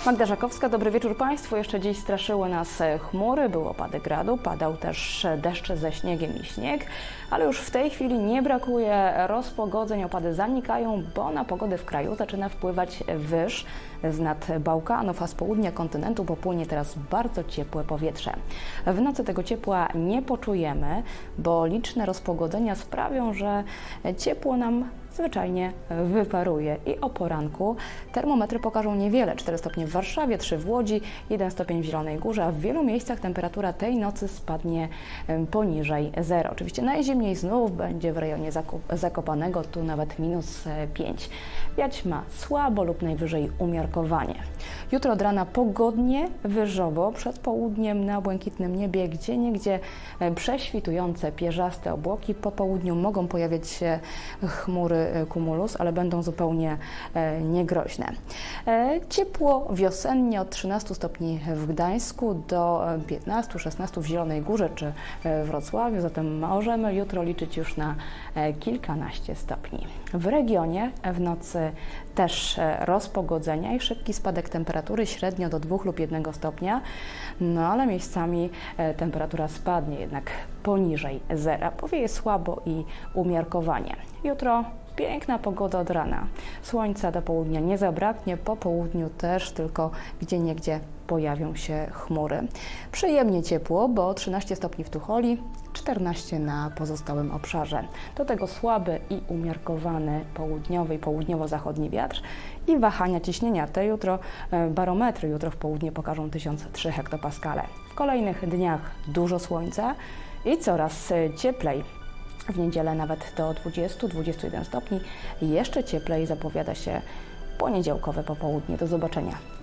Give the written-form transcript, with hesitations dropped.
Magda Żakowska, dobry wieczór Państwu. Jeszcze dziś straszyły nas chmury, były opady gradu, padał też deszcz ze śniegiem i śnieg, ale już w tej chwili nie brakuje rozpogodzeń, opady zanikają, bo na pogodę w kraju zaczyna wpływać wyż z nad Bałkanów, a z południa kontynentu popłynie teraz bardzo ciepłe powietrze. W nocy tego ciepła nie poczujemy, bo liczne rozpogodzenia sprawią, że ciepło nam zwyczajnie wyparuje i o poranku termometry pokażą niewiele. 4 stopnie w Warszawie, 3 w Łodzi, 1 stopień w Zielonej Górze, a w wielu miejscach temperatura tej nocy spadnie poniżej 0. Oczywiście najzimniej znów będzie w rejonie Zakopanego, tu nawet -5. Wiać ma słabo lub najwyżej umiarkowanie. Jutro od rana pogodnie, wyżowo, przed południem na błękitnym niebie gdzieniegdzie prześwitujące, pierzaste obłoki. Po południu mogą pojawiać się chmury cumulus, ale będą zupełnie niegroźne. Ciepło wiosennie od 13 stopni w Gdańsku do 15-16 w Zielonej Górze czy Wrocławiu, zatem możemy jutro liczyć już na kilkanaście stopni. W regionie w nocy też rozpogodzenia i szybki spadek temperatury, średnio do 2 lub 1 stopnia, no ale miejscami temperatura spadnie jednak poniżej 0. Powieje słabo i umiarkowanie. Jutro piękna pogoda od rana. Słońca do południa nie zabraknie, po południu też tylko gdzieniegdzie pojawią się chmury. Przyjemnie ciepło, bo 13 stopni w Tucholi, 14 na pozostałym obszarze. Do tego słaby i umiarkowany południowy i południowo-zachodni wiatr i wahania ciśnienia. Te jutro barometry jutro w południe pokażą 1003 hektopaskale. W kolejnych dniach dużo słońca i coraz cieplej. W niedzielę nawet do 20-21 stopni. Jeszcze cieplej zapowiada się poniedziałkowe popołudnie. Do zobaczenia.